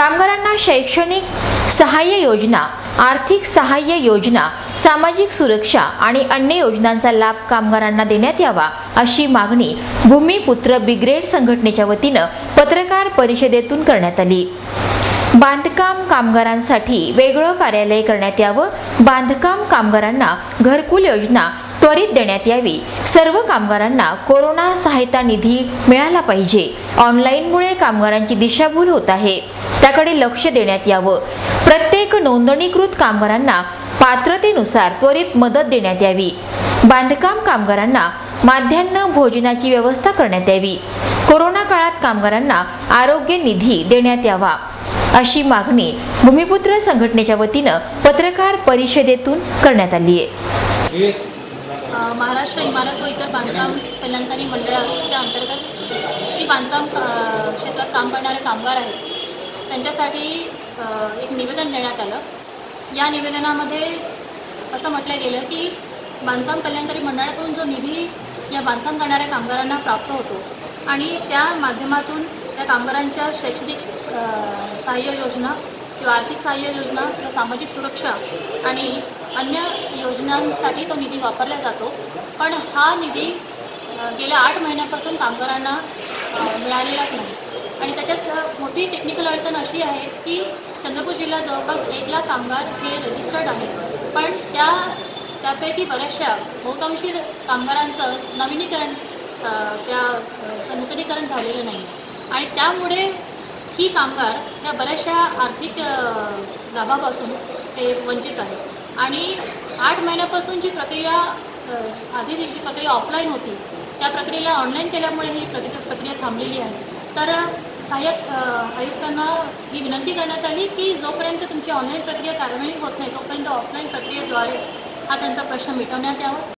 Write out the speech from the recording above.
कामगारांना शैक्षणिक सहाय्य योजना, आर्थिक सहाय्य योजना, सामाजिक सुरक्षा आणि अन्य योजनांचा लाभ कामगारांना देण्यात यावा अशी मागणी भूमिपुत्र ब्रिगेड संघटनेच्या वतीनं पत्रकार परिषदेतून करण्यात आली। बांधकाम कामगारांसाठी वेगळं कार्यालय करण्यात यावं, बांधकाम कामगारांना घरकुल योजना त्वरित देण्यात यावी, सर्व कामगारांना कोरोना सहायता निधी मिळाला पाहिजे, ऑनलाईनमुळे कामगारांची दिशाभूल होत आहे त्याकडे लक्ष देण्यात यावं, प्रत्येक नोंदणीकृत कामगारांना पात्रतेनुसार त्वरित मदत देण्यात यावी, बांधकाम कामगारांना माध्यान्ह भोजनाची व्यवस्था करण्यात यावी, कोरोना काळात कामगारांना आरोग्य निधी देण्यात यावा अशी मागणी भूमिपुत्र संघटनेच्या वतीनं पत्रकार परिषदेतून करण्यात आली आहे। महाराष्ट्र इमारत व इतर बांधकाम कल्याणकारी मंडळाच्या अंतर्गत जी बांधकाम क्षेत्रात काम करणारे कामगार आहेत त्यांच्यासाठी एक निवेदन देण्यात आलं। या निवेदनामध्ये असं म्हटलं गेलं की बांधकाम कल्याणकारी मंडळाकडून जो निधी या बांधकाम करणाऱ्या कामगारांना प्राप्त होतो आणि त्या माध्यमातून त्या कामगारांच्या शैक्षणिक सहाय्य योजना किंवा आर्थिक सहाय्य योजना किंवा सामाजिक सुरक्षा आणि अन्य योजनांसाठी तो निधी वापरला जातो, पण हा निधी गेल्या 8 महिन्यापासून कामगारांना मिळालेलाच नाही। आणि त्याच्यात मोठी टेक्निकल अडचण अशी आहे की चंद्रपूर जिल्ह्यात जवळपास 1 लाख कामगार हे रजिस्टर्ड आहेत, पण त्यापैकी बऱ्याचशा बहुतांशी कामगारांचं नूतनीकरण झालेलं नाही आणि त्यामुळे ही कामगार या बऱ्याचशा आर्थिक लाभापासून ते वंचित आहेत। आणि 8 महिन्यापासून जी प्रक्रिया आधी जी प्रक्रिया ऑफलाईन होती त्या प्रक्रियेला ऑनलाईन केल्यामुळे ही प्रक्रिया थांबलेली आहे। तर सहाय्यक आयुक्तांना ही विनंती करण्यात आली की जोपर्यंत तुमची ऑनलाईन प्रक्रिया कार्यान्वित होत नाही तोपर्यंत ऑफलाईन प्रक्रियेद्वारे हा त्यांचा प्रश्न मिटवण्यात यावा।